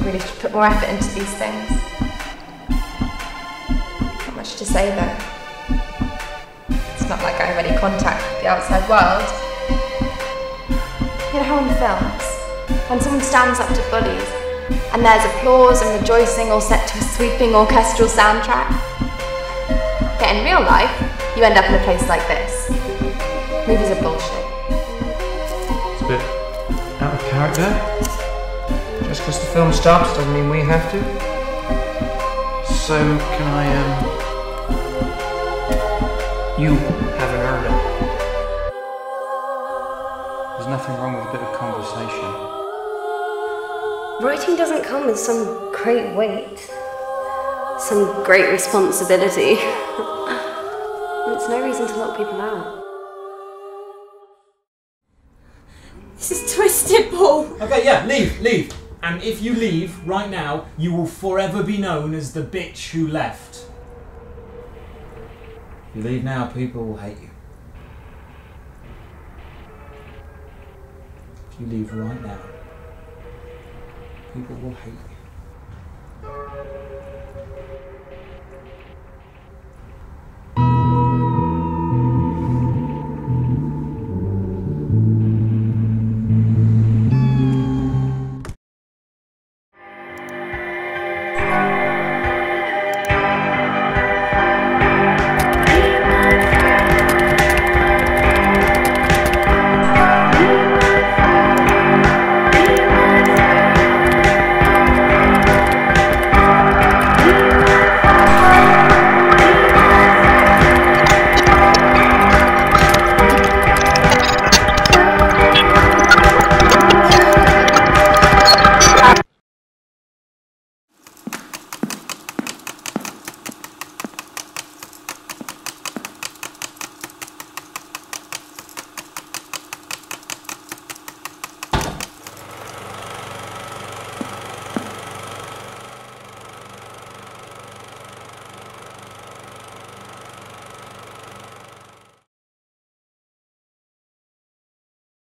really should put more effort into these things. Not much to say though. It's not like I have any contact with the outside world. You know how in films, when someone stands up to bullies, and there's applause and rejoicing all set to a sweeping orchestral soundtrack? Yet in real life, you end up in a place like this. Movies are bullshit. It's a bit out of character. Just because the film stops doesn't mean we have to. So, can I, You haven't earned it. There's nothing wrong with a bit of conversation. Writing doesn't come with some great weight, some great responsibility. It's no reason to lock people out. This is twisted, Paul. Okay, yeah, leave. And if you leave right now, you will forever be known as the bitch who left. If you leave now, people will hate you. If you leave right now, people will hate you.